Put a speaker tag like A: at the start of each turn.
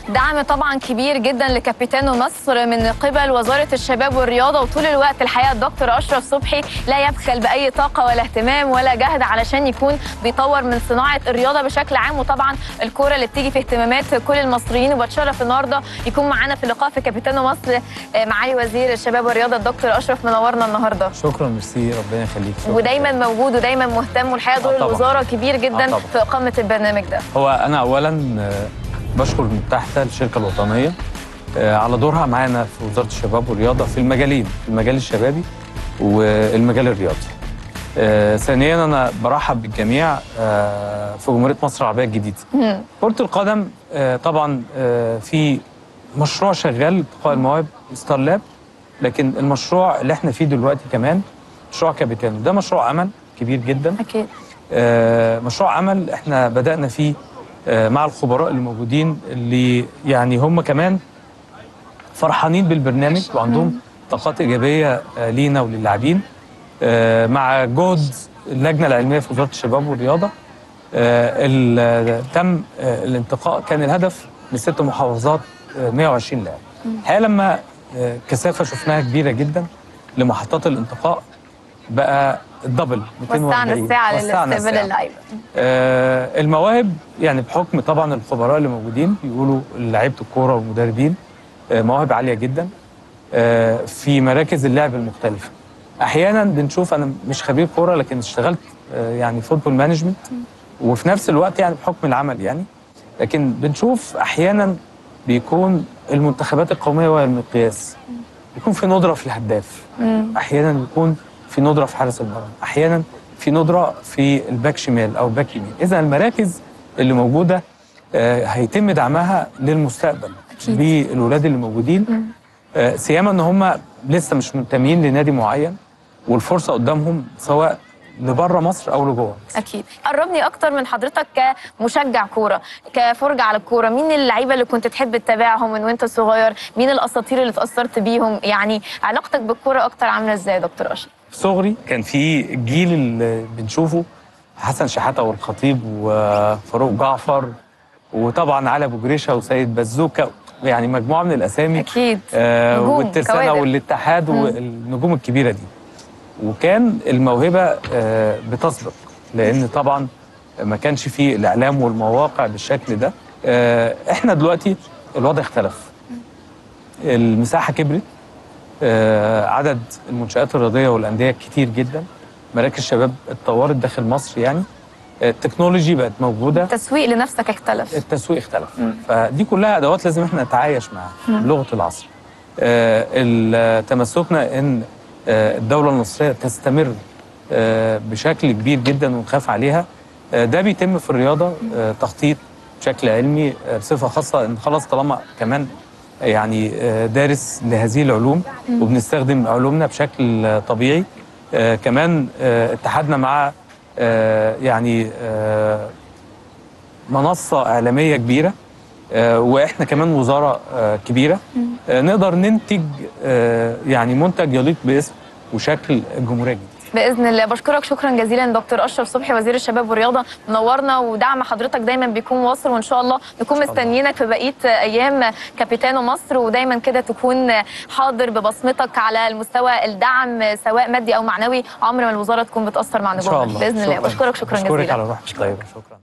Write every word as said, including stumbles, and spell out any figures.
A: دعم طبعا كبير جدا لكابيتانو مصر من قبل وزاره الشباب والرياضه، وطول الوقت الحقيقه الدكتور اشرف صبحي لا يبخل باي طاقه ولا اهتمام ولا جهد علشان يكون بيطور من صناعه الرياضه بشكل عام، وطبعا الكوره اللي بتيجي في اهتمامات كل المصريين. وبتشرف النهارده يكون معانا في اللقاء في كابيتانو مصر معالي وزير الشباب والرياضه الدكتور اشرف، منورنا النهارده.
B: شكرا، ميرسي، ربنا يخليك.
A: ودايما موجود ودايما مهتم، والحقيقه دور آه الوزاره كبير جدا آه في اقامه البرنامج ده.
B: هو انا اولا بشكر المتحده الشركه الوطنيه على دورها معانا في وزاره الشباب والرياضه في المجالين، المجال الشبابي والمجال الرياضي. آه، ثانيا انا برحب بالجميع آه، في جمهوريه مصر العربيه الجديده. كره القدم آه، طبعا آه، في مشروع شغال لاتقاء المواهب ستار لاب، لكن المشروع اللي احنا فيه دلوقتي كمان مشروع كابيتانو، ده مشروع عمل كبير جدا.
A: اكيد.
B: آه، مشروع عمل احنا بدانا فيه آه، مع الخبراء اللي موجودين، اللي يعني هم كمان فرحانين بالبرنامج وعندهم طاقات ايجابيه آه، لينا وللاعبين. آه، مع جهد اللجنه العلميه في وزاره الشباب والرياضه آه، تم آه، الانتقاء، كان الهدف من ست محافظات آه، مئة وعشرين لاعب. الحقيقه لما آه، كثافه شفناها كبيره جدا لمحطات الانتقاء بقى الدبل مئتين وأربعين.
A: وسعنا الساعه لاستقبال اللعيبه.
B: آه، المواهب يعني بحكم طبعا الخبراء اللي موجودين بيقولوا لعيبه الكوره والمدربين آه، مواهب عاليه جدا آه، في مراكز اللعب المختلفه. احيانا بنشوف، انا مش خبير كوره لكن اشتغلت يعني فوتبول مانجمنت وفي نفس الوقت يعني بحكم العمل يعني، لكن بنشوف احيانا بيكون المنتخبات القوميه وهي المقياس، بيكون في ندره في الهداف، احيانا بيكون في ندره في حارس المرمى، احيانا في ندره في الباك شمال او باك يمين. اذا المراكز اللي موجوده هيتم دعمها للمستقبل بالولاد اللي موجودين، سيما ان هم لسه مش منتمين لنادي معين والفرصه قدامهم سواء لبره مصر او لجوه.
A: اكيد. قربني اكتر من حضرتك كمشجع كوره، كفرجه على الكوره، مين اللعيبه اللي كنت تحب تتابعهم من وانت صغير؟ مين الاساطير اللي اتاثرت بيهم؟ يعني علاقتك بالكوره اكتر عامله ازاي يا دكتور اشرف؟
B: في صغري كان في الجيل اللي بنشوفه حسن شحاته والخطيب وفاروق جعفر وطبعا علي ابو جريشه وسيد بزوكه، يعني مجموعه من الاسامي
A: اكيد.
B: آه والترسانه والاتحاد والنجوم الكبيره دي. وكان الموهبه آه بتسبق، لان طبعا ما كانش فيه الاعلام والمواقع بالشكل ده. آه احنا دلوقتي الوضع اختلف، المساحه كبرت، آه عدد المنشآت الرياضيه والانديه كتير جدا، مراكز شباب اتطورت داخل مصر، يعني التكنولوجي بقت موجوده،
A: التسويق لنفسك اختلف،
B: التسويق اختلف. مم. فدي كلها ادوات لازم احنا نتعايش معاها بلغه العصر. آه تمسكنا ان آه الدوله المصريه تستمر آه بشكل كبير جدا ونخاف عليها. آه ده بيتم في الرياضه آه تخطيط بشكل علمي آه بصفه خاصه، ان خلاص طالما كمان يعني آه دارس لهذه العلوم مم. وبنستخدم علومنا بشكل آه طبيعي. آه كمان آه اتحدنا مع آه يعني آه منصة إعلامية كبيرة، آه وإحنا كمان وزارة آه كبيرة، آه نقدر ننتج آه يعني منتج يليق باسم وشكل الجمهورية الجديدة
A: باذن الله. بشكرك شكرا جزيلا دكتور اشرف صبحي وزير الشباب والرياضه، منورنا، ودعم حضرتك دايما بيكون واصل، وان شاء الله نكون مستنيينك في بقيه ايام كابيتانو مصر، ودايما كده تكون حاضر ببصمتك على المستوى الدعم سواء مادي او معنوي. عمر ما الوزاره تكون بتاثر مع نجومها باذن الله. بشكرك شكرا جزيلا.
B: بشكرك على روحك طيبه. شكرا.